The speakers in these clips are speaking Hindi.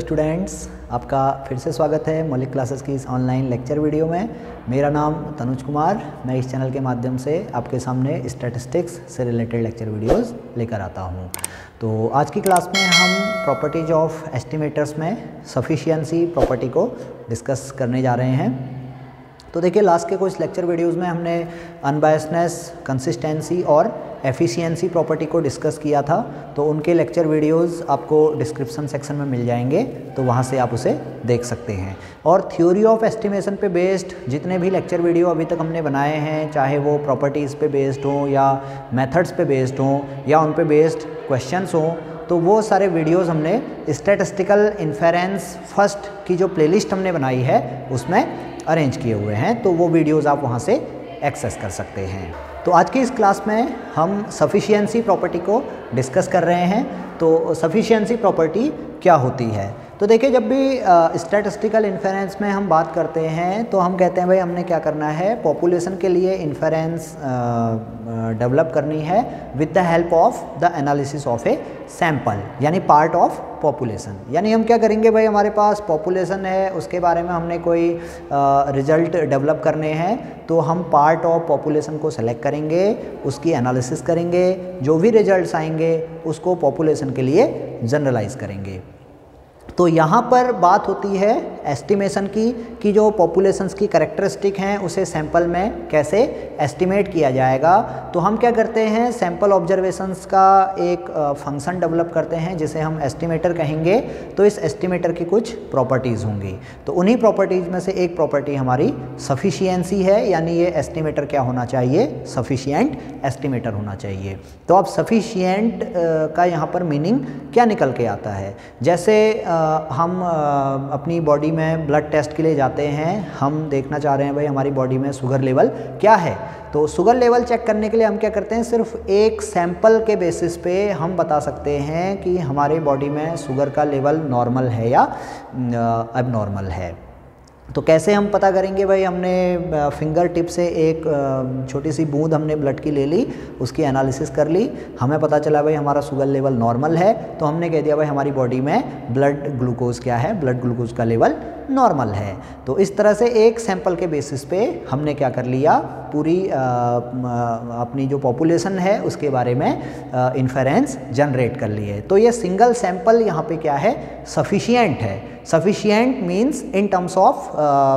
स्टूडेंट्स, आपका फिर से स्वागत है मौलिक क्लासेस की इस ऑनलाइन लेक्चर वीडियो में। मेरा नाम तनुज कुमार, मैं इस चैनल के माध्यम से आपके सामने स्टैटिस्टिक्स से रिलेटेड लेक्चर वीडियोस लेकर आता हूं। तो आज की क्लास में हम प्रॉपर्टीज ऑफ एस्टिमेटर्स में सफिशिएंसी प्रॉपर्टी को डिस्कस करने जा रहे हैं। तो देखिए, लास्ट के कुछ लेक्चर वीडियोस में हमने अनबायसनेस, कंसिस्टेंसी और एफिशिएंसी प्रॉपर्टी को डिस्कस किया था। तो उनके लेक्चर वीडियोस आपको डिस्क्रिप्शन सेक्शन में मिल जाएंगे, तो वहाँ से आप उसे देख सकते हैं। और थ्योरी ऑफ एस्टिमेशन पे बेस्ड जितने भी लेक्चर वीडियो अभी तक हमने बनाए हैं, चाहे वो प्रॉपर्टीज़ पे बेस्ड हों या मेथड्स पे बेस्ड हों या उन पे बेस्ड क्वेश्चंस हों, तो वो सारे वीडियोस हमने स्टैटिस्टिकल इन्फेरेंस फर्स्ट की जो प्लेलिस्ट हमने बनाई है उसमें अरेंज किए हुए हैं। तो वो वीडियोस आप वहाँ से एक्सेस कर सकते हैं। तो आज की इस क्लास में हम सफिशिएंसी प्रॉपर्टी को डिस्कस कर रहे हैं। तो सफिशिएंसी प्रॉपर्टी क्या होती है? तो देखिए, जब भी स्टैटिस्टिकल इन्फेरेंस में हम बात करते हैं तो हम कहते हैं भाई हमने क्या करना है, पॉपुलेशन के लिए इन्फेरेंस डेवलप करनी है with the help of the analysis of a sample, यानी पार्ट ऑफ पॉपुलेशन। यानी हम क्या करेंगे भाई, हमारे पास पॉपुलेशन है, उसके बारे में हमने कोई रिजल्ट डेवलप करने हैं, तो हम पार्ट ऑफ पॉपुलेशन को सेलेक्ट करेंगे, उसकी एनालिसिस करेंगे, जो भी रिजल्ट्स आएंगे उसको पॉपुलेशन के लिए जनरलाइज करेंगे। तो यहाँ पर बात होती है एस्टिमेशन की कि जो पॉपुलेशंस की कैरेक्टरिस्टिक हैं उसे सैंपल में कैसे एस्टिमेट किया जाएगा। तो हम क्या करते हैं, सैंपल ऑब्जर्वेशंस का एक फंक्शन डेवलप करते हैं जिसे हम एस्टिमेटर कहेंगे। तो इस एस्टिमेटर की कुछ प्रॉपर्टीज़ होंगी, तो उन्हीं प्रॉपर्टीज़ में से एक प्रॉपर्टी हमारी सफिशिएंसी है, यानी ये एस्टिमेटर क्या होना चाहिए, सफिशिएंट एस्टिमेटर होना चाहिए। तो अब सफिशिएंट का यहाँ पर मीनिंग क्या निकल के आता है, जैसे हम अपनी बॉडी में ब्लड टेस्ट के लिए जाते हैं, हम देखना चाह रहे हैं भाई हमारी बॉडी में शुगर लेवल क्या है। तो शुगर लेवल चेक करने के लिए हम क्या करते हैं, सिर्फ एक सैंपल के बेसिस पे हम बता सकते हैं कि हमारे बॉडी में शुगर का लेवल नॉर्मल है या एबनॉर्मल है। तो कैसे हम पता करेंगे भाई, हमने फिंगर टिप से एक छोटी सी बूंद हमने ब्लड की ले ली, उसकी एनालिसिस कर ली, हमें पता चला भाई हमारा शुगर लेवल नॉर्मल है, तो हमने कह दिया भाई हमारी बॉडी में ब्लड ग्लूकोज क्या है, ब्लड ग्लूकोज का लेवल नॉर्मल है। तो इस तरह से एक सैंपल के बेसिस पे हमने क्या कर लिया, पूरी अपनी जो पॉपुलेशन है उसके बारे में इन्फेरेंस जनरेट कर ली है। तो ये सिंगल सैंपल यहाँ पे क्या है, सफिशिएंट है। Sufficient means in terms of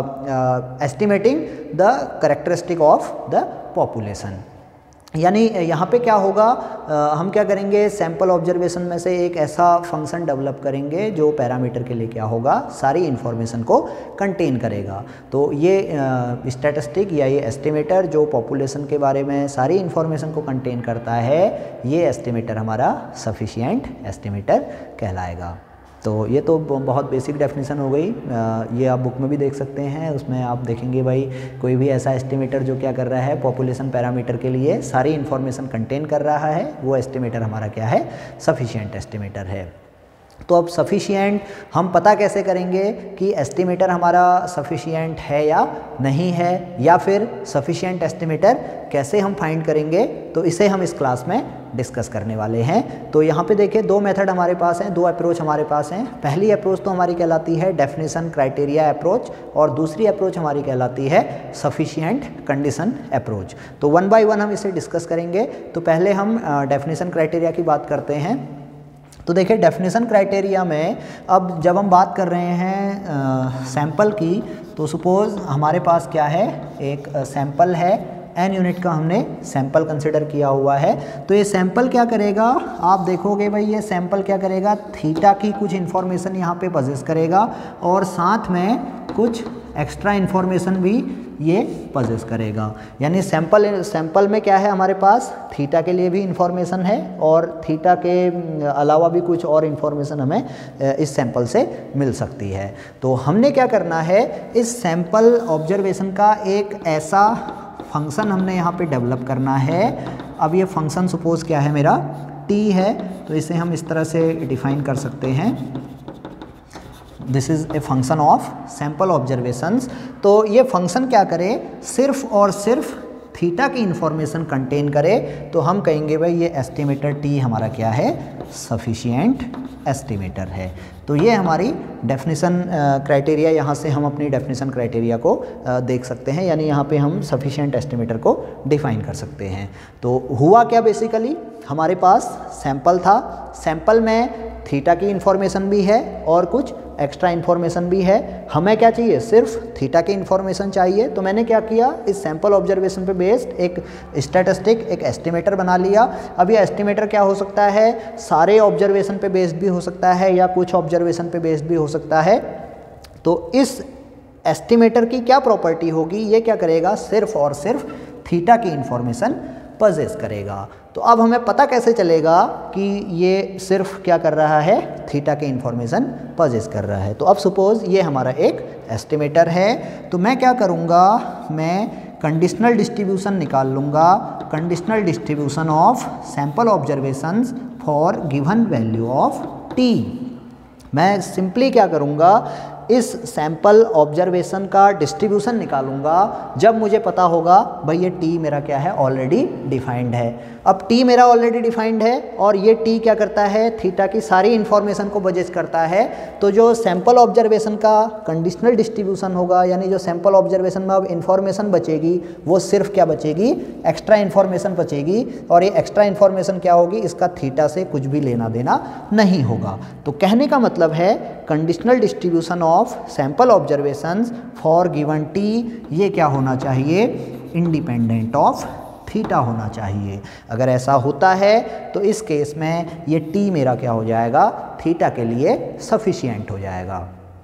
estimating the characteristic of the population. यानी यहाँ पे क्या होगा, हम क्या करेंगे, सैंपल ऑब्जर्वेशन में से एक ऐसा फंक्शन डेवलप करेंगे जो पैरामीटर के लिए क्या होगा, सारी इन्फॉर्मेशन को कंटेन करेगा। तो ये स्टैटिस्टिक या ये एस्टिमेटर जो पॉपुलेशन के बारे में सारी इन्फॉर्मेशन को कंटेन करता है, ये एस्टिमेटर हमारा सफिशिएंट एस्टिमेटर कहलाएगा। तो ये तो बहुत बेसिक डेफिनेशन हो गई, ये आप बुक में भी देख सकते हैं। उसमें आप देखेंगे भाई कोई भी ऐसा एस्टिमेटर जो क्या कर रहा है, पॉपुलेशन पैरामीटर के लिए सारी इन्फॉर्मेशन कंटेन कर रहा है, वो एस्टिमेटर हमारा क्या है, सफिशिएंट एस्टिमेटर है। तो अब सफिशिएंट हम पता कैसे करेंगे कि एस्टिमेटर हमारा सफिशिएंट है या नहीं है, या फिर सफिशिएंट एस्टिमेटर कैसे हम फाइंड करेंगे, तो इसे हम इस क्लास में डिस्कस करने वाले हैं। तो यहाँ पे देखिए, दो मेथड हमारे पास हैं, दो अप्रोच हमारे पास हैं। पहली अप्रोच तो हमारी कहलाती है डेफिनेशन क्राइटेरिया अप्रोच, और दूसरी अप्रोच हमारी कहलाती है सफिशिएंट कंडीशन अप्रोच। तो वन बाय वन हम इसे डिस्कस करेंगे। तो पहले हम डेफिनेशन क्राइटेरिया की बात करते हैं। तो देखिए, डेफिनेशन क्राइटेरिया में अब जब हम बात कर रहे हैं सैंपल की, तो सपोज़ हमारे पास क्या है, एक सैंपल है, n यूनिट का हमने सैंपल कंसिडर किया हुआ है। तो ये सैंपल क्या करेगा, आप देखोगे भाई ये सैंपल क्या करेगा, थीटा की कुछ इन्फॉर्मेशन यहाँ पे पजेस करेगा, और साथ में कुछ एक्स्ट्रा इन्फॉर्मेशन भी ये पजेस करेगा। यानी सैंपल में क्या है, हमारे पास थीटा के लिए भी इन्फॉर्मेशन है, और थीटा के अलावा भी कुछ और इन्फॉर्मेशन हमें इस सैंपल से मिल सकती है। तो हमने क्या करना है, इस सैंपल ऑब्जर्वेशन का एक ऐसा फंक्शन हमने यहाँ पे डेवलप करना है। अब ये फंक्शन सपोज क्या है, मेरा t है, तो इसे हम इस तरह से डिफाइन कर सकते हैं, this is a function of sample observations. तो ये फंक्शन क्या करे, सिर्फ और सिर्फ थीटा की इंफॉर्मेशन कंटेन करे तो हम कहेंगे भाई ये एस्टिमेटर टी हमारा क्या है, सफिशिएंट एस्टिमेटर है। तो ये हमारी डेफिनेशन क्राइटेरिया, यहाँ से हम अपनी डेफिनेशन क्राइटेरिया को देख सकते हैं, यानी यहाँ पे हम सफिशिएंट एस्टिमेटर को डिफाइन कर सकते हैं। तो हुआ क्या, बेसिकली हमारे पास सैंपल था, सैंपल में थीटा की इंफॉर्मेशन भी है और कुछ एक्स्ट्रा इन्फॉर्मेशन भी है। हमें क्या चाहिए, सिर्फ थीटा की इन्फॉर्मेशन चाहिए। तो मैंने क्या किया, इस सैंपल ऑब्जर्वेशन पे बेस्ड एक स्टैटिस्टिक, एक एस्टिमेटर बना लिया। अब ये एस्टिमेटर क्या हो सकता है, सारे ऑब्जर्वेशन पे बेस्ड भी हो सकता है या कुछ ऑब्जर्वेशन पे बेस्ड भी हो सकता है। तो इस एस्टिमेटर की क्या प्रॉपर्टी होगी, ये क्या करेगा, सिर्फ और सिर्फ थीटा की इंफॉर्मेशन पजेस करेगा। तो अब हमें पता कैसे चलेगा कि ये सिर्फ क्या कर रहा है, थीटा के इंफॉर्मेशन पजेस कर रहा है। तो अब सपोज ये हमारा एक एस्टिमेटर है, तो मैं क्या करूँगा, मैं कंडीशनल डिस्ट्रीब्यूशन निकाल लूँगा, conditional distribution of sample observations for given value of T. मैं सिंपली क्या करूँगा, इस सैंपल ऑब्जर्वेशन का डिस्ट्रीब्यूशन निकालूंगा जब मुझे पता होगा भाई ये टी मेरा क्या है, ऑलरेडी डिफाइंड है। अब टी मेरा ऑलरेडी डिफाइंड है और ये टी क्या करता है, थीटा की सारी इन्फॉर्मेशन को बजेज करता है। तो जो सैंपल ऑब्जर्वेशन का कंडीशनल डिस्ट्रीब्यूशन होगा, यानी जो सैंपल ऑब्जर्वेशन में अब इन्फॉर्मेशन बचेगी वो सिर्फ क्या बचेगी, एक्स्ट्रा इन्फॉर्मेशन बचेगी। और ये एक्स्ट्रा इन्फॉर्मेशन क्या होगी, इसका थीटा से कुछ भी लेना देना नहीं होगा। तो कहने का मतलब है conditional distribution of sample observations for given T, ये क्या होना चाहिए, इंडिपेंडेंट ऑफ थीटा होना चाहिए। अगर ऐसा होता है तो इस केस में ये टी मेरा क्या हो जाएगा, थीटा के लिए सफिशिएंट हो जाएगा।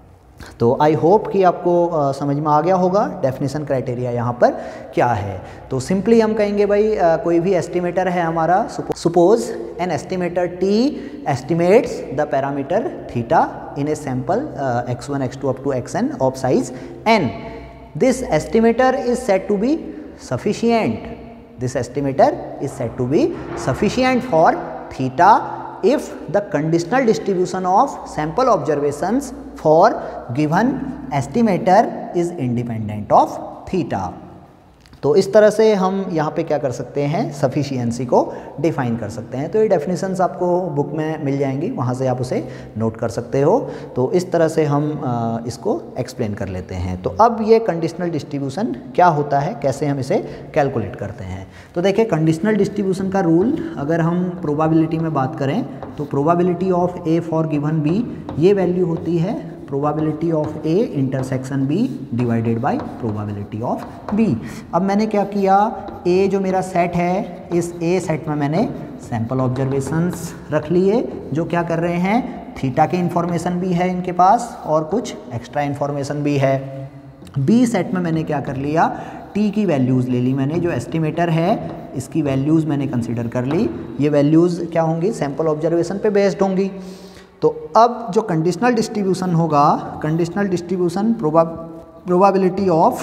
तो आई होप कि आपको समझ में आ गया होगा डेफिनेशन क्राइटेरिया यहाँ पर क्या है। तो सिंपली हम कहेंगे भाई कोई भी एस्टिमेटर है हमारा, suppose an estimator T estimates the parameter theta in a sample x1 x2 up to xn of size n. This estimator is said to be sufficient. This estimator is said to be sufficient for theta if the conditional distribution of sample observations for given estimator is independent of theta. तो इस तरह से हम यहाँ पे क्या कर सकते हैं, सफिशिएंसी को डिफाइन कर सकते हैं। तो ये डेफिनेशंस आपको बुक में मिल जाएंगी, वहाँ से आप उसे नोट कर सकते हो। तो इस तरह से हम इसको एक्सप्लेन कर लेते हैं। तो अब ये कंडीशनल डिस्ट्रीब्यूशन क्या होता है, कैसे हम इसे कैलकुलेट करते हैं। तो देखिए कंडीशनल डिस्ट्रीब्यूशन का रूल, अगर हम प्रोबेबिलिटी में बात करें तो probability of A for given B, ये वैल्यू होती है probability of A intersection B divided by probability of B. अब मैंने क्या किया, ए जो मेरा सेट है, इस ए सेट में मैंने सैंपल ऑब्जर्वेशंस रख लिए जो क्या कर रहे हैं, थीटा की इन्फॉर्मेशन भी है इनके पास और कुछ एक्स्ट्रा इन्फॉर्मेशन भी है। बी सेट में मैंने क्या कर लिया, टी की वैल्यूज़ ले ली मैंने, जो एस्टिमेटर है इसकी वैल्यूज़ मैंने कंसिडर कर ली। ये वैल्यूज़ क्या होंगी, सैंपल ऑब्जर्वेशन पे बेस्ड होंगी। तो अब जो कंडीशनल डिस्ट्रीब्यूशन होगा, conditional distribution probability of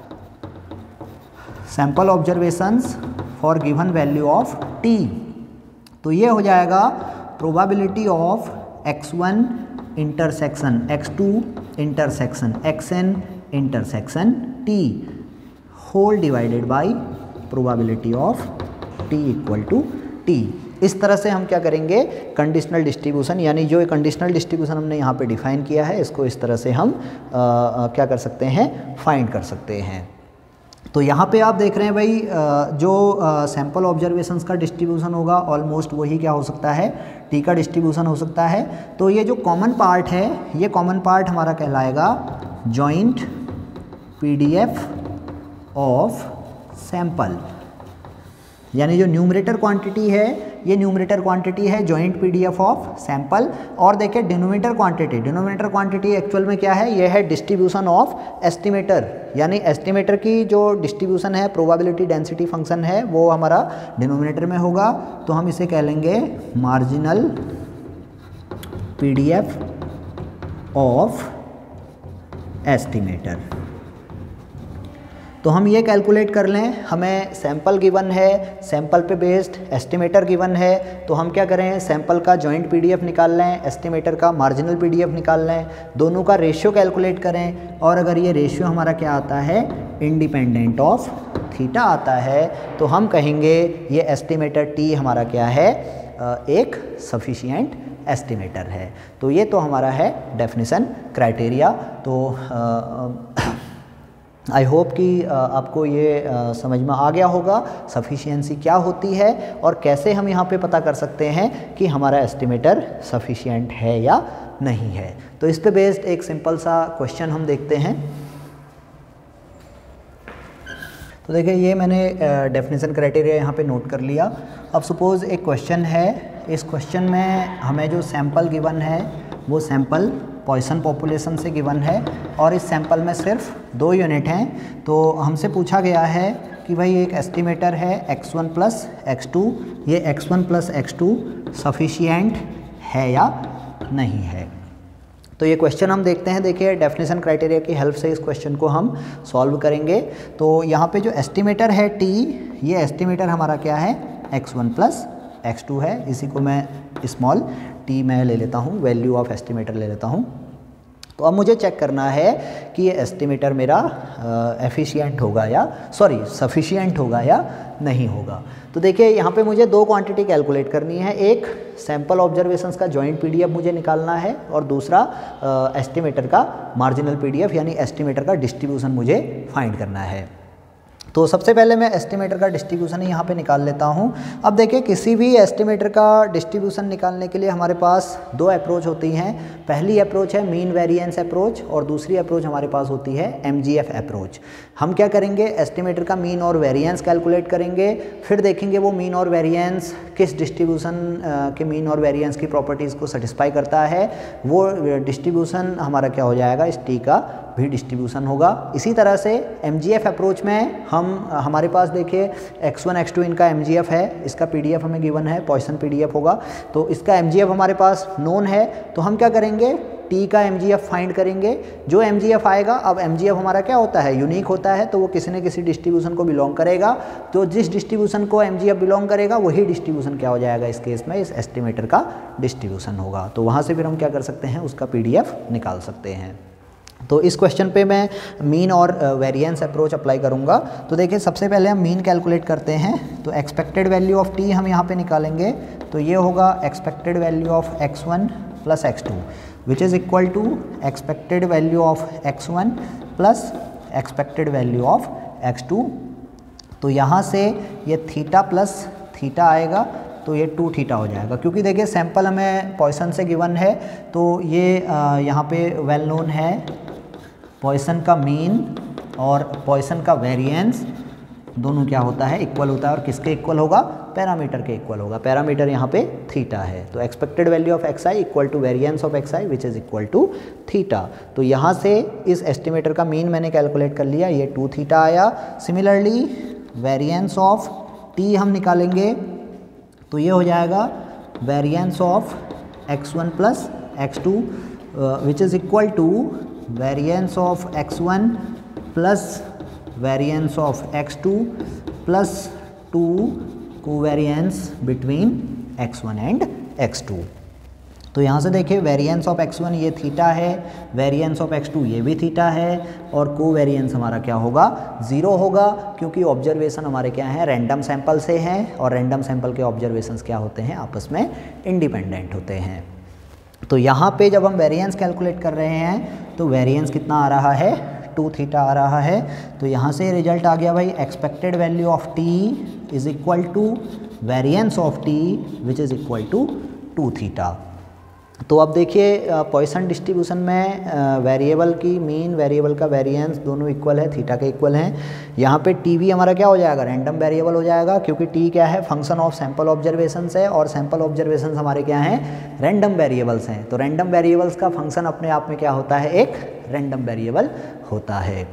sample observations for given value of T, तो ये हो जाएगा probability of x1 intersection x2 intersection xn intersection t whole divided by probability of t equal to t। इस तरह से हम क्या करेंगे, कंडीशनल डिस्ट्रीब्यूशन, यानी जो कंडीशनल डिस्ट्रीब्यूशन हमने यहाँ पे डिफाइन किया है, इसको इस तरह से हम क्या कर सकते हैं, फाइंड कर सकते हैं। तो यहाँ पे आप देख रहे हैं भाई जो सैंपल ऑब्जर्वेशंस का डिस्ट्रीब्यूशन होगा ऑलमोस्ट वही क्या हो सकता है, टी का डिस्ट्रीब्यूशन हो सकता है। तो ये जो कॉमन पार्ट है, ये कॉमन पार्ट हमारा कहलाएगा जॉइंट पीडीएफ ऑफ सैंपल, यानी जो न्यूमरेटर क्वांटिटी है, ये न्यूमरेटर क्वांटिटी है जॉइंट पीडीएफ ऑफ सैंपल। और देखिए डिनोमिनेटर क्वांटिटी एक्चुअल में क्या है, ये है डिस्ट्रीब्यूशन ऑफ एस्टिमेटर, यानी एस्टिमेटर की जो डिस्ट्रीब्यूशन है, प्रोबेबिलिटी डेंसिटी फंक्शन है, वो हमारा डिनोमिनेटर में होगा। तो हम इसे कह लेंगे मार्जिनल पीडीएफ ऑफ एस्टिमेटर। तो हम ये कैलकुलेट कर लें, हमें सैंपल गिवन है, सैंपल पे बेस्ड एस्टिमेटर गिवन है, तो हम क्या करें, सैंपल का जॉइंट पीडीएफ निकाल लें, एस्टिमेटर का मार्जिनल पीडीएफ निकाल लें, दोनों का रेशियो कैलकुलेट करें। और अगर ये रेशियो हमारा क्या आता है, इंडिपेंडेंट ऑफ थीटा आता है तो हम कहेंगे ये एस्टिमेटर टी हमारा क्या है, एक सफिशिएंट एस्टिमेटर है। तो ये तो हमारा है डेफिनेशन क्राइटेरिया। तो आई होप कि आपको ये समझ में आ गया होगा सफिशिएंसी क्या होती है और कैसे हम यहाँ पे पता कर सकते हैं कि हमारा एस्टिमेटर सफिशिएंट है या नहीं है। तो इस पे बेस्ड एक सिंपल सा क्वेश्चन हम देखते हैं। तो देखिए ये मैंने डेफिनेशन क्राइटेरिया यहाँ पे नोट कर लिया। अब सपोज़ एक क्वेश्चन है, इस क्वेश्चन में हमें जो सैंपल गिवन है वो सैंपल पॉइसन पॉपुलेशन से गिवन है और इस सैंपल में सिर्फ 2 यूनिट हैं। तो हमसे पूछा गया है कि भाई एक एस्टिमेटर है x1 प्लस x2, ये x1 प्लस x2 सफिशिएंट है या नहीं है। तो ये क्वेश्चन हम देखते हैं। देखिए डेफिनेशन क्राइटेरिया की हेल्प से इस क्वेश्चन को हम सॉल्व करेंगे। तो यहाँ पे जो एस्टिमेटर है t, ये एस्टिमेटर हमारा क्या है, x1 प्लस x2 है। इसी को मैं स्मॉल t मैं ले लेता हूँ, वैल्यू ऑफ एस्टिमेटर ले लेता हूँ। तो अब मुझे चेक करना है कि ये एस्टिमेटर मेरा एफिशिएंट होगा या सफिशिएंट होगा या नहीं होगा। तो देखिए यहाँ पे मुझे 2 क्वांटिटी कैलकुलेट करनी है, एक सैंपल ऑब्जर्वेशंस का जॉइंट पीडीएफ मुझे निकालना है और दूसरा एस्टिमेटर का मार्जिनल पीडीएफ यानी एस्टिमेटर का डिस्ट्रीब्यूशन मुझे फाइंड करना है। तो सबसे पहले मैं एस्टिमेटर का डिस्ट्रीब्यूशन ही यहाँ पे निकाल लेता हूँ। अब देखिए किसी भी एस्टिमेटर का डिस्ट्रीब्यूशन निकालने के लिए हमारे पास 2 अप्रोच होती हैं। पहली अप्रोच है मीन वेरिएंस अप्रोच और दूसरी अप्रोच हमारे पास होती है MGF अप्रोच। हम क्या करेंगे, एस्टिमेटर का मीन और वेरिएंस कैलकुलेट करेंगे, फिर देखेंगे वो मीन और वेरिएंस किस डिस्ट्रीब्यूशन के मीन और वेरिएंस की प्रॉपर्टीज़ को सेटिस्फाई करता है। वो डिस्ट्रीब्यूशन हमारा क्या हो जाएगा, इस टी का भी डिस्ट्रीब्यूशन होगा। इसी तरह से MGF अप्रोच में हमारे पास देखिए x1 x2 इनका MGF है, इसका PDF हमें गिवन है, पॉइसन PDF होगा। तो इसका MGF हमारे पास नोन है, तो हम क्या करेंगे, T का MGF फाइंड करेंगे। जो MGF आएगा, अब MGF हमारा क्या होता है, यूनिक होता है, तो वो किसी न किसी डिस्ट्रीब्यूशन को बिलोंग करेगा। तो जिस डिस्ट्रीब्यूशन को MGF बिलोंग करेगा वही डिस्ट्रीब्यूशन क्या हो जाएगा, इस केस में इस एस्टिमेटर का डिस्ट्रीब्यूशन होगा। तो वहाँ से फिर हम क्या कर सकते हैं, उसका PDF निकाल सकते हैं। तो इस क्वेश्चन पे मैं मीन और वेरिएंस अप्रोच अप्लाई करूँगा। तो देखिए सबसे पहले हम मीन कैलकुलेट करते हैं। तो एक्सपेक्टेड वैल्यू ऑफ टी हम यहाँ पे निकालेंगे। तो ये होगा expected value of x1 plus x2 which is equal to expected value of x1 plus expected value of x2। तो यहाँ से ये थीटा प्लस थीटा आएगा, तो ये 2 थीटा हो जाएगा। क्योंकि देखिए सैंपल हमें पॉइसन से गिवन है, तो ये यहाँ पे वेल नोन है पॉइसन का मीन और पॉइसन का वेरिएंस दोनों क्या होता है, इक्वल होता है। और किसके इक्वल होगा, पैरामीटर के इक्वल होगा। पैरामीटर यहाँ पे थीटा है। तो expected value of xi equal to variance of xi which is equal to theta. तो यहाँ से इस एस्टिमेटर का मीन मैंने कैलकुलेट कर लिया, ये 2 थीटा आया। सिमिलरली वेरिएंस ऑफ t हम निकालेंगे, तो ये हो जाएगा variance of x1 plus x2 which is equal to variance of x1 plus variance of x2 plus 2 covariance between x1 and x2। तो यहाँ से देखिए वेरिएंस ऑफ x1 ये थीटा है, वेरिएंस ऑफ x2 ये भी थीटा है और कोवेरिएंस हमारा क्या होगा, 0 होगा। क्योंकि ऑब्जर्वेशन हमारे क्या हैं, रैंडम सैंपल से हैं और रैंडम सैंपल के ऑब्जर्वेशंस क्या होते हैं, आपस में इंडिपेंडेंट होते हैं। तो यहाँ पे जब हम वेरिएंस कैलकुलेट कर रहे हैं तो वेरिएंस कितना आ रहा है, 2 थीटा आ रहा है। तो यहाँ से रिजल्ट आ गया भाई, expected value of t is equal to variance of t which is equal to 2 theta. तो अब देखिए पॉइसन डिस्ट्रीब्यूशन में वेरिएबल की मीन, वेरिएबल का वेरिएंस दोनों इक्वल है, थीटा के इक्वल हैं। यहाँ पे टी भी हमारा क्या हो जाएगा, रैंडम वेरिएबल हो जाएगा। क्योंकि टी क्या है, फंक्शन ऑफ सैंपल ऑब्जर्वेशंस है और सैंपल ऑब्जर्वेशंस हमारे क्या हैं, रैंडम वेरिएबल्स हैं। तो रैंडम वेरिएबल्स का फंक्शन अपने आप में क्या होता है, एक रैंडम वेरिएबल होता है।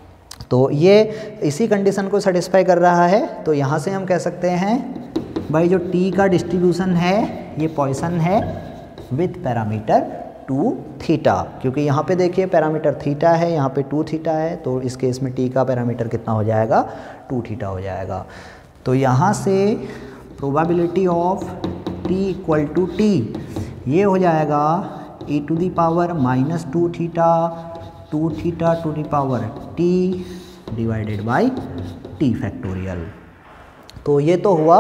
तो ये इसी कंडीशन को सेटिस्फाई कर रहा है। तो यहाँ से हम कह सकते हैं भाई जो टी का डिस्ट्रीब्यूशन है ये पॉइसन है विथ पैरामीटर 2 थीटा। क्योंकि यहाँ पे देखिए पैरामीटर थीटा है, यहाँ पे 2 थीटा है, तो इस केस में टी का पैरामीटर कितना हो जाएगा, 2 थीटा हो जाएगा। तो यहाँ से probability of T equal to T ये हो जाएगा e to the power minus 2 theta to the power T divided by T factorial. तो ये तो हुआ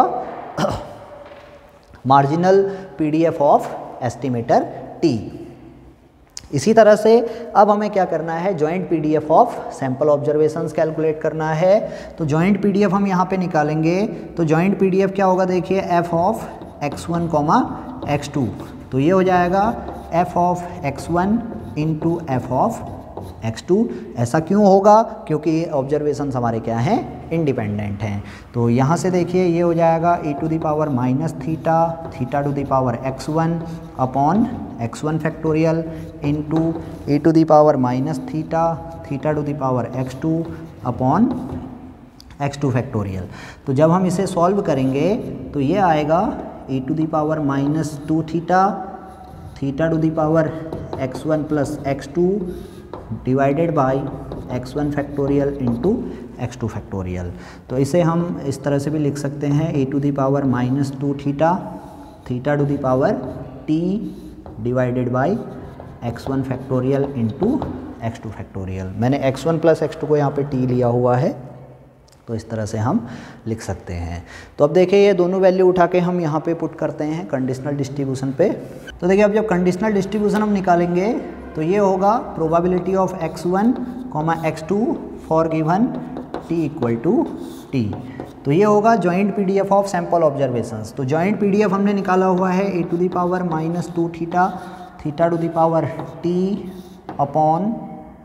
marginal PDF of estimator T. इसी तरह से अब हमें क्या करना है, joint PDF of sample observations calculate करना है। तो जॉइंट पीडीएफ हम यहाँ पे निकालेंगे। तो जॉइंट पीडीएफ क्या होगा, देखिए एफ ऑफ x1 x2, तो ये हो जाएगा f of x1 into F of x2। ऐसा क्यों होगा, क्योंकि ऑब्जर्वेशंस हमारे क्या हैं, इंडिपेंडेंट हैं। तो यहाँ से देखिए ये हो जाएगा e to the power minus theta, theta to the power x1 upon x1 factorial into e to the power minus theta, theta to the power x2 upon x2 factorial. तो जब हम इसे सॉल्व करेंगे तो ये आएगा e to the power minus 2 theta, theta to the power x1 plus x2 divided by x1 factorial into x2 factorial. तो इसे हम इस तरह से भी लिख सकते हैं e to the power minus 2 theta, theta to the power t divided by x1 factorial into x2 factorial. मैंने x1 प्लस x2 को यहाँ पे t लिया हुआ है, तो इस तरह से हम लिख सकते हैं। तो अब देखिए ये दोनों वैल्यू उठा के हम यहाँ पे पुट करते हैं कंडीशनल डिस्ट्रीब्यूशन पे। तो देखिए अब जब कंडीशनल डिस्ट्रीब्यूशन हम निकालेंगे तो ये होगा probability of x1, x2 for given t equal to t। तो ये होगा joint PDF of sample observations. तो जॉइंट पीडीएफ हमने निकाला हुआ है e to the power minus 2 theta, theta to the power t upon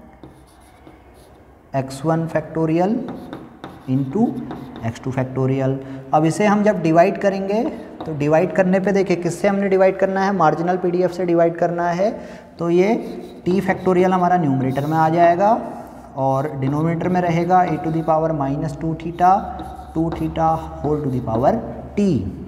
x1 factorial into x2 factorial. अब इसे हम जब डिवाइड करेंगे तो डिवाइड करने पे देखिए किससे हमने डिवाइड करना है, मार्जिनल पीडीएफ से डिवाइड करना है। तो ये t फैक्टोरियल हमारा न्यूमरेटर में आ जाएगा और डिनोमिनेटर में रहेगा e to the power minus 2 theta whole to the power t।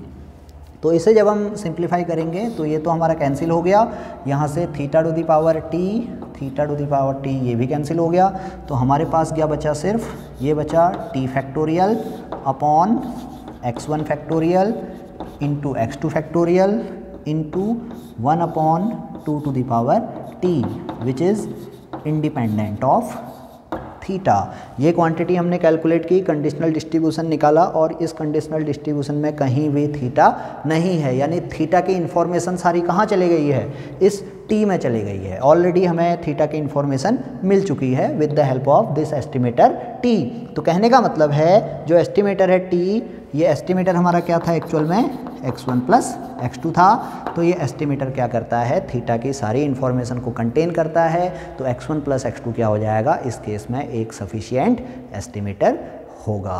तो इसे जब हम सिंप्लीफाई करेंगे तो ये तो हमारा कैंसिल हो गया, यहाँ से theta to the power t, theta to the power t ये भी कैंसिल हो गया। तो हमारे पास क्या बचा, सिर्फ ये बचा t factorial upon x1 factorial into x2 factorial into 1 upon 2 to the power t which is independent of theta. ये क्वांटिटी हमने कैलकुलेट की, कंडीशनल डिस्ट्रीब्यूशन निकाला और इस कंडीशनल डिस्ट्रीब्यूशन में कहीं भी थीटा नहीं है, यानी थीटा की इन्फॉर्मेशन सारी कहाँ चली गई है, इस टी में चली गई है। ऑलरेडी हमें थीटा की इन्फॉर्मेशन मिल चुकी है with the help of this estimator T. तो कहने का मतलब है जो एस्टिमेटर है टी, ये एस्टिमेटर हमारा क्या था एक्चुअल में, x1 प्लस x2 था। तो ये एस्टिमेटर क्या करता है, थीटा की सारी इन्फॉर्मेशन को कंटेन करता है। तो x1 प्लस x2 क्या हो जाएगा, इस केस में एक सफिशिएंट एस्टिमेटर होगा।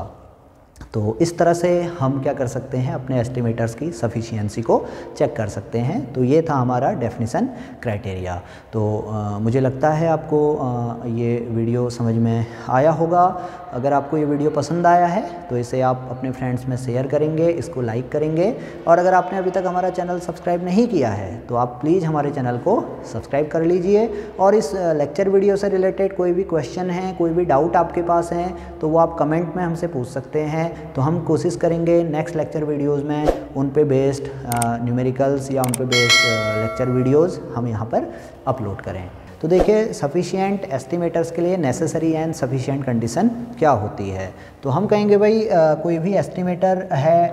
तो इस तरह से हम क्या कर सकते हैं, अपने एस्टिमेटर्स की सफिशिएंसी को चेक कर सकते हैं। तो ये था हमारा डेफिनेशन क्राइटेरिया। तो मुझे लगता है आपको ये वीडियो समझ में आया होगा। अगर आपको ये वीडियो पसंद आया है तो इसे आप अपने फ्रेंड्स में शेयर करेंगे, इसको लाइक करेंगे। और अगर आपने अभी तक हमारा चैनल सब्सक्राइब नहीं किया है तो आप प्लीज़ हमारे चैनल को सब्सक्राइब कर लीजिए। और इस लेक्चर वीडियो से रिलेटेड कोई भी क्वेश्चन है, कोई भी डाउट आपके पास है तो वो आप कमेंट में हमसे पूछ सकते हैं। तो हम कोशिश करेंगे नेक्स्ट लेक्चर वीडियोज़ में उन पे बेस्ड न्यूमेरिकल्स या उन पे बेस्ड लेक्चर वीडियोज़ हम यहाँ पर अपलोड करें। तो देखिए सफिशिएंट एस्टिमेटर्स के लिए नेसेसरी एंड सफिशिएंट कंडीशन क्या होती है। तो हम कहेंगे भाई कोई भी एस्टिमेटर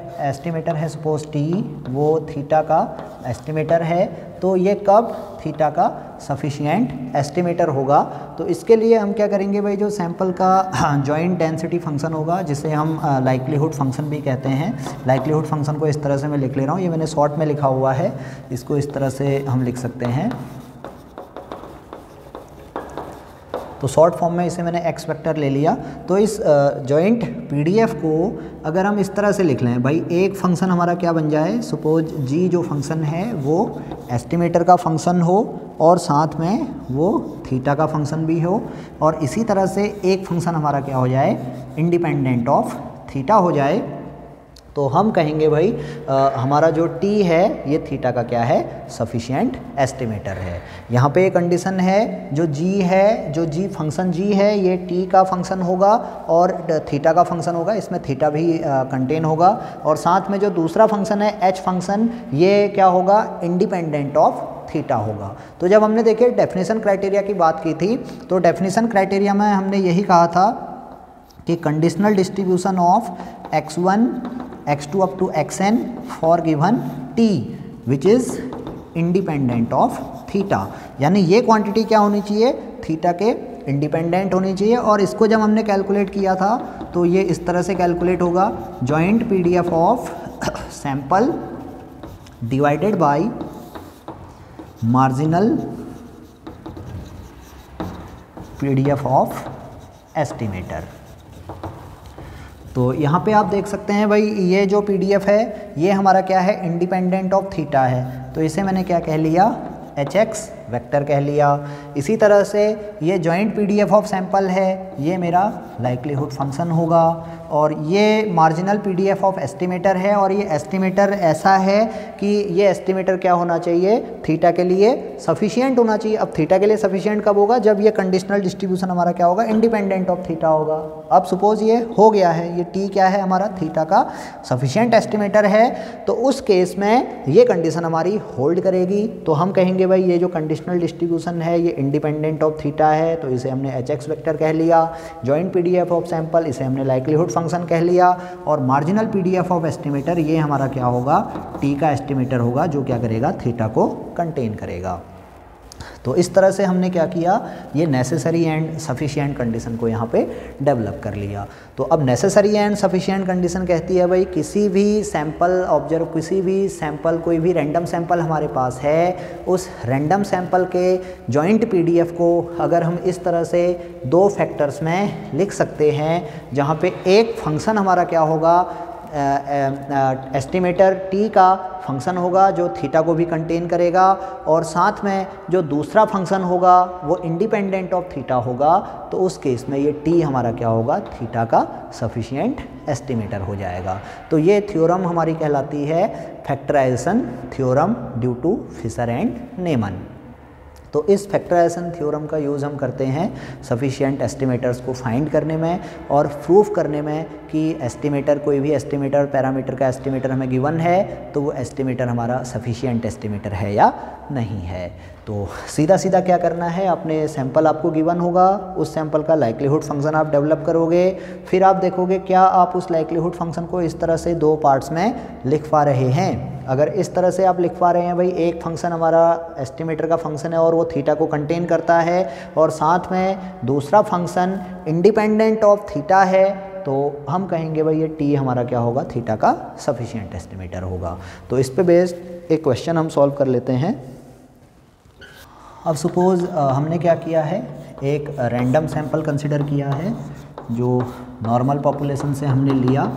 है सपोज टी, वो थीटा का एस्टिमेटर है, तो ये कब थीटा का सफिशिएंट एस्टिमेटर होगा। तो इसके लिए हम क्या करेंगे भाई, जो सैंपल का जॉइंट डेंसिटी फंक्शन होगा जिसे हम लाइक्लीहुड फंक्शन भी कहते हैं। लाइक्लीहुड फंक्शन को इस तरह से मैं लिख ले रहा हूँ, ये मैंने शॉर्ट में लिखा हुआ है, इसको इस तरह से हम लिख सकते हैं। तो शॉर्ट फॉर्म में इसे मैंने एक्स वेक्टर ले लिया। तो इस जॉइंट पीडीएफ को अगर हम इस तरह से लिख लें भाई, एक फंक्शन हमारा क्या बन जाए, सपोज जी जो फंक्शन है वो एस्टिमेटर का फंक्शन हो और साथ में वो थीटा का फंक्शन भी हो, और इसी तरह से एक फंक्शन हमारा क्या हो जाए, इंडिपेंडेंट ऑफ थीटा हो जाए। तो हम कहेंगे भाई हमारा जो t है ये थीटा का क्या है, सफिशिएंट एस्टिमेटर है। यहाँ पे एक कंडीशन है, जो g है, जो g फंक्शन g है ये t का फंक्शन होगा और थीटा का फंक्शन होगा, इसमें थीटा भी कंटेन होगा। और साथ में जो दूसरा फंक्शन है h फंक्शन, ये क्या होगा, इंडिपेंडेंट ऑफ थीटा होगा। तो जब हमने देखिए डेफिनेशन क्राइटेरिया की बात की थी, तो डेफिनेशन क्राइटेरिया में हमने यही कहा था कि conditional distribution of x1 x2 up to xn for given t which is independent of theta, यानी ये क्वांटिटी क्या होनी चाहिए, थीटा के इंडिपेंडेंट होनी चाहिए। और इसको जब हमने कैलकुलेट किया था तो ये इस तरह से कैलकुलेट होगा, joint PDF of sample divided by marginal PDF of estimator. तो यहाँ पे आप देख सकते हैं भाई, ये जो पीडीएफ है ये हमारा क्या है, इंडिपेंडेंट ऑफ थीटा है, तो इसे मैंने क्या कह लिया, hx वेक्टर कह लिया। इसी तरह से ये जॉइंट पीडीएफ ऑफ सैंपल है, ये मेरा लाइक्लीहुड फंक्शन होगा। और ये मार्जिनल पीडीएफ ऑफ एस्टिमेटर है, और ये एस्टिमेटर ऐसा है कि ये एस्टिमेटर क्या होना चाहिए, थीटा के लिए सफिशिएंट होना चाहिए। अब थीटा के लिए सफिशिएंट कब होगा, जब ये कंडीशनल डिस्ट्रीब्यूशन हमारा क्या होगा, इंडिपेंडेंट ऑफ थीटा होगा। अब सपोज ये हो गया है, ये टी क्या है हमारा, थीटा का सफिशिएंट एस्टिमेटर है, तो उस केस में ये कंडीशन हमारी होल्ड करेगी। तो हम कहेंगे भाई ये जो कंडीशनल डिस्ट्रीब्यूशन है ये इंडिपेंडेंट ऑफ थीटा है, तो इसे हमने hx वेक्टर कह लिया। जॉइंट पीडीएफ ऑफ सैंपल इसे हमने लाइक्लीहुड फंक्शन कह लिया। और मार्जिनल पीडीएफ ऑफ एस्टिमेटर ये हमारा क्या होगा, टी का एस्टिमेटर होगा, जो क्या करेगा, थीटा को कंटेन करेगा। तो इस तरह से हमने क्या किया, ये नेसेसरी एंड सफिशिएंट कंडीशन को यहाँ पे डेवलप कर लिया। तो अब नेसेसरी एंड सफिशिएंट कंडीशन कहती है भाई, किसी भी सैंपल ऑब्जर्व, किसी भी सैंपल, कोई भी रैंडम सैंपल हमारे पास है, उस रैंडम सैंपल के जॉइंट पीडीएफ को अगर हम इस तरह से दो फैक्टर्स में लिख सकते हैं, जहाँ पे एक फंक्शन हमारा क्या होगा, एस्टिमेटर टी का फंक्शन होगा जो थीटा को भी कंटेन करेगा, और साथ में जो दूसरा फंक्शन होगा वो इंडिपेंडेंट ऑफ थीटा होगा, तो उस केस में ये टी हमारा क्या होगा, थीटा का सफिशिएंट एस्टिमेटर हो जाएगा। तो ये थ्योरम हमारी कहलाती है factorization theorem due to Fisher and Neyman. तो इस फैक्टराइजेशन थ्योरम का यूज़ हम करते हैं सफिशिएंट एस्टिमेटर्स को फाइंड करने में और प्रूफ करने में कि एस्टिमेटर, कोई भी एस्टिमेटर, पैरामीटर का एस्टिमेटर हमें गिवन है तो वो एस्टिमेटर हमारा सफिशिएंट एस्टिमेटर है या नहीं है। तो सीधा सीधा क्या करना है, अपने सैंपल आपको गिवन होगा, उस सैंपल का लाइक्लीहुड फंक्शन आप डेवलप करोगे, फिर आप देखोगे क्या आप उस लाइक्लीहुड फंक्शन को इस तरह से दो पार्ट्स में लिख पा रहे हैं। अगर इस तरह से आप लिख पा रहे हैं भाई, एक फंक्शन हमारा एस्टिमेटर का फंक्शन है और वो थीटा को कंटेन करता है, और साथ में दूसरा फंक्शन इंडिपेंडेंट ऑफ थीटा है, तो हम कहेंगे भाई ये टी हमारा क्या होगा, थीटा का सफिशिएंट एस्टिमेटर होगा। तो इस पे बेस्ड एक क्वेश्चन हम सॉल्व कर लेते हैं। अब सपोज़ हमने क्या किया है, एक रैंडम सैंपल कंसिडर किया है जो नॉर्मल पॉपुलेशन से हमने लिया,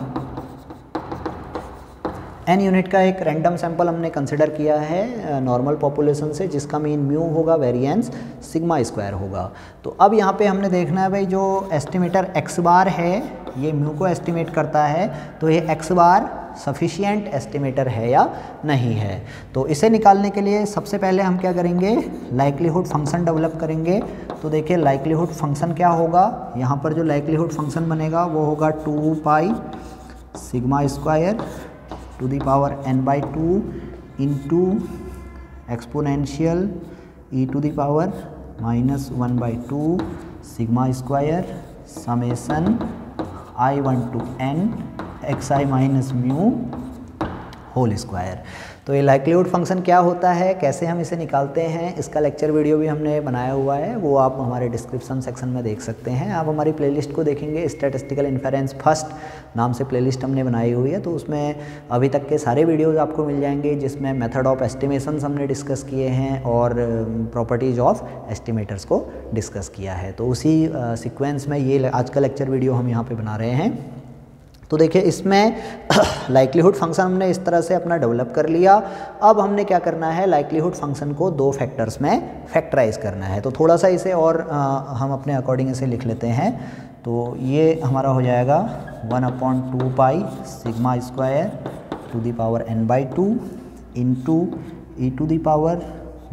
n यूनिट का एक रैंडम सैंपल हमने कंसिडर किया है नॉर्मल पॉपुलेशन से, जिसका मीन म्यू होगा, वेरिएंस सिग्मा स्क्वायर होगा। तो अब यहाँ पे हमने देखना है भाई, जो एस्टिमेटर x बार है ये म्यू को एस्टिमेट करता है, तो ये x बार सफिशिएंट एस्टिमेटर है या नहीं है। तो इसे निकालने के लिए सबसे पहले हम क्या करेंगे, लाइक्लीहुड फंक्शन डेवलप करेंगे। तो देखिए लाइक्लीहुड फंक्शन क्या होगा, यहाँ पर जो लाइक्लीहुड फंक्शन बनेगा वो होगा 2 pi sigma square to the power n/2 into exponential e to the power -1/2 sigma square summation i1 to n xi minus mu whole square. तो ये लाइक्लीहुड फंक्शन क्या होता है, कैसे हम इसे निकालते हैं, इसका लेक्चर वीडियो भी हमने बनाया हुआ है, वो आप हमारे डिस्क्रिप्शन सेक्शन में देख सकते हैं। आप हमारी प्लेलिस्ट को देखेंगे, स्टैटिस्टिकल इन्फेरेंस फर्स्ट नाम से प्लेलिस्ट हमने बनाई हुई है, तो उसमें अभी तक के सारे वीडियोस आपको मिल जाएंगे, जिसमें मेथड ऑफ एस्टिमेशंस हमने डिस्कस किए हैं और प्रॉपर्टीज़ ऑफ एस्टिमेटर्स को डिस्कस किया है। तो उसी सीक्वेंस में ये आज का लेक्चर वीडियो हम यहाँ पर बना रहे हैं। तो देखिए इसमें लाइक्लीहुड फंक्शन हमने इस तरह से अपना डेवलप कर लिया। अब हमने क्या करना है, लाइक्लीहुड फंक्शन को दो फैक्टर्स में फैक्टराइज करना है। तो थोड़ा सा इसे और हम अपने अकॉर्डिंग इसे लिख लेते हैं। तो ये हमारा हो जाएगा 1/2 pi sigma square to the power n/2 into e to the power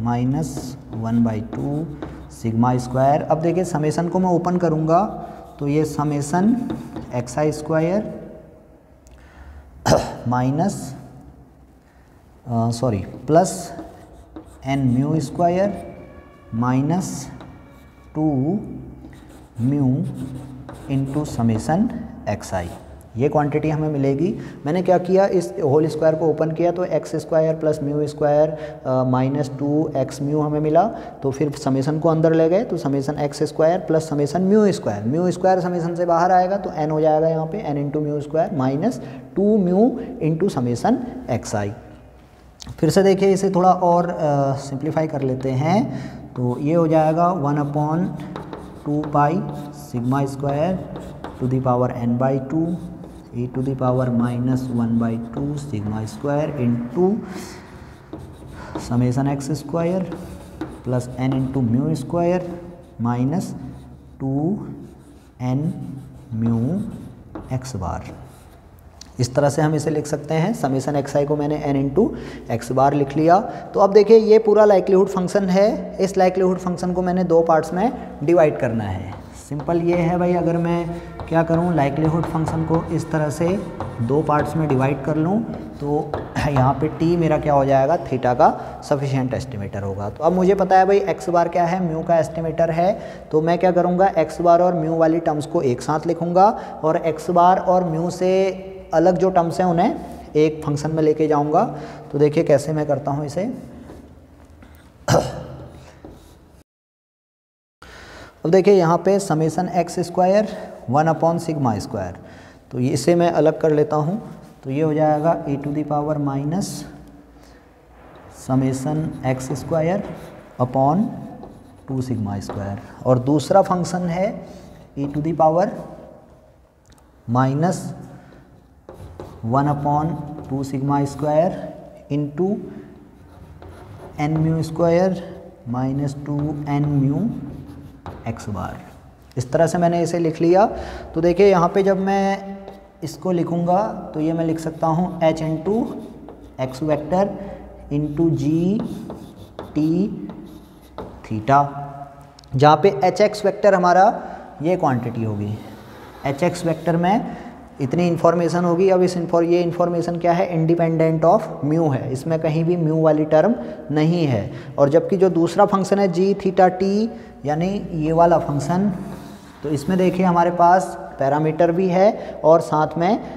-1/2 sigma square. अब देखिए समेसन को मैं ओपन करूँगा तो ये summation xi square plus n mu square -2 mu into summation x I, ये क्वांटिटी हमें मिलेगी। मैंने क्या किया, इस होल स्क्वायर को ओपन किया तो X square plus mu square minus 2x mu हमें मिला। तो फिर समेसन को अंदर ले गए तो summation x square plus summation mu square summation से बाहर आएगा तो n हो जाएगा यहाँ पे n into mu square minus 2 mu into summation x i. फिर से देखिए इसे थोड़ा और सिंप्लीफाई कर लेते हैं तो ये हो जाएगा 1/2 pi sigma square to the power n/2 e to the power minus 1/2 sigma square into summation x square plus n into mu square minus 2n mu x bar. इस तरह से हम इसे लिख सकते हैं। समेसन एक्स आई को मैंने n इंटू एक्स बार लिख लिया। तो अब देखिए ये पूरा लाइक्लीहुड फंक्शन है। इस लाइक्लीहुड फंक्शन को मैंने दो पार्ट्स में डिवाइड करना है। सिंपल ये है भाई, अगर मैं क्या करूं, लाइक्लीहुड फंक्शन को इस तरह से दो पार्ट्स में डिवाइड कर लूं तो यहाँ पे t मेरा क्या हो जाएगा, थीटा का सफिशिएंट एस्टिमेटर होगा। तो अब मुझे पता है भाई x बार क्या है, म्यू का एस्टिमेटर है। तो मैं क्या करूँगा, x बार और म्यू वाली टर्म्स को एक साथ लिखूँगा और x बार और म्यू से अलग जो टर्म्स हैं उन्हें एक फंक्शन में लेके जाऊँगा। तो देखिए कैसे मैं करता हूँ इसे। अब देखिए यहाँ पे समेसन एक्स स्क्वायर 1/सिग्मा स्क्वायर, तो इसे मैं अलग कर लेता हूँ। तो ये हो जाएगा e to the power minus summation x square upon 2 sigma square, और दूसरा फंक्शन है e to the power minus 1/2 sigma square into n mu square minus 2n mu x bar. इस तरह से मैंने इसे लिख लिया। तो देखिए यहाँ पे जब मैं इसको लिखूँगा तो ये मैं लिख सकता हूँ h into x vector into g t theta, जहाँ पे एच एक्स वैक्टर हमारा ये क्वांटिटी होगी। एच एक्स वैक्टर में इतनी इन्फॉर्मेशन होगी। अब ये इन्फॉर्मेशन क्या है, इंडिपेंडेंट ऑफ म्यू है, इसमें कहीं भी म्यू वाली टर्म नहीं है। और जबकि जो दूसरा फंक्शन है जी थीटा टी, यानी ये वाला फंक्शन, तो इसमें देखिए हमारे पास पैरामीटर भी है और साथ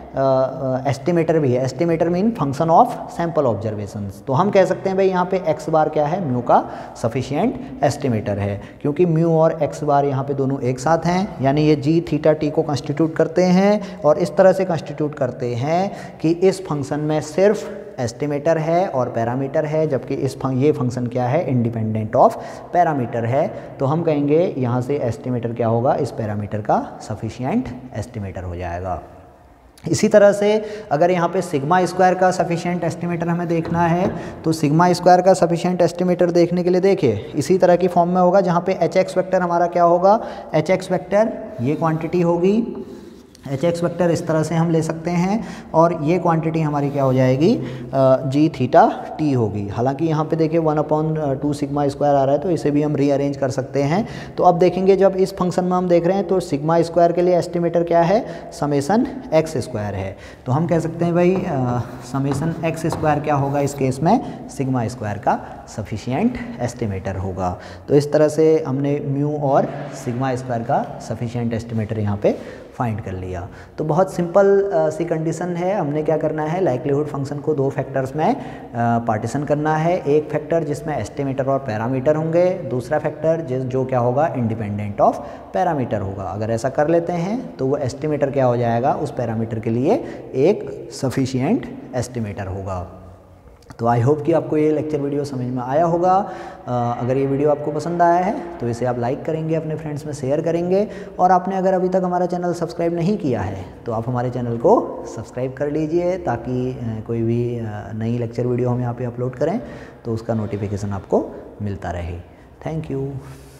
में एस्टिमेटर भी है। Estimator mean function of sample observations. तो हम कह सकते हैं भाई यहाँ पे एक्स बार क्या है, म्यू का सफिशिएंट एस्टिमेटर है, क्योंकि म्यू और एक्स बार यहाँ पे दोनों एक साथ हैं, यानी ये जी थीटा टी को कंस्टिट्यूट करते हैं और इस तरह से कंस्टिट्यूट करते हैं कि इस फंक्शन में सिर्फ एस्टिमेटर है और पैरामीटर है, जबकि ये फंक्शन क्या है, इंडिपेंडेंट ऑफ पैरामीटर है। तो हम कहेंगे यहाँ से एस्टिमेटर क्या होगा, इस पैरामीटर का सफिशिएंट एस्टिमेटर हो जाएगा। इसी तरह से अगर यहाँ पे सिग्मा स्क्वायर का सफिशिएंट एस्टिमेटर हमें देखना है तो सिग्मा स्क्वायर का सफिशिएंट एस्टिमेटर देखने के लिए देखिए इसी तरह की फॉर्म में होगा, जहाँ पे एच एक्स वैक्टर हमारा क्या होगा, एच एक्स वैक्टर ये क्वांटिटी होगी। एच एक्स वैक्टर इस तरह से हम ले सकते हैं और ये क्वांटिटी हमारी क्या हो जाएगी, जी थीटा टी होगी। हालांकि यहाँ पे देखिए 1/2 सिग्मा स्क्वायर आ रहा है तो इसे भी हम रीअरेंज कर सकते हैं। तो अब देखेंगे जब इस फंक्शन में हम देख रहे हैं तो सिग्मा स्क्वायर के लिए एस्टिमेटर क्या है, समेसन एक्स स्क्वायर है। तो हम कह सकते हैं भाई समेसन एक्स स्क्वायर क्या होगा, इस केस में सिग्मा स्क्वायर का सफिशिएंट एस्टिमेटर होगा। तो इस तरह से हमने म्यू और सिग्मा स्क्वायर का सफिशिएंट एस्टिमेटर यहाँ पे फाइंड कर लिया। तो बहुत सिंपल सी कंडीशन है। हमने क्या करना है, लाइक्लीहुड फंक्शन को दो फैक्टर्स में पार्टीशन करना है। एक फैक्टर जिसमें एस्टिमेटर और पैरामीटर होंगे, दूसरा फैक्टर जो क्या होगा, इंडिपेंडेंट ऑफ पैरामीटर होगा। अगर ऐसा कर लेते हैं तो वो एस्टिमेटर क्या हो जाएगा, उस पैरामीटर के लिए एक सफिशिएंट एस्टिमेटर होगा। तो आई होप कि आपको ये लेक्चर वीडियो समझ में आया होगा। अगर ये वीडियो आपको पसंद आया है तो इसे आप लाइक करेंगे, अपने फ्रेंड्स में शेयर करेंगे, और आपने अगर अभी तक हमारा चैनल सब्सक्राइब नहीं किया है तो आप हमारे चैनल को सब्सक्राइब कर लीजिए, ताकि कोई भी नई लेक्चर वीडियो हम यहाँ पे अपलोड करें तो उसका नोटिफिकेशन आपको मिलता रहे। Thank you.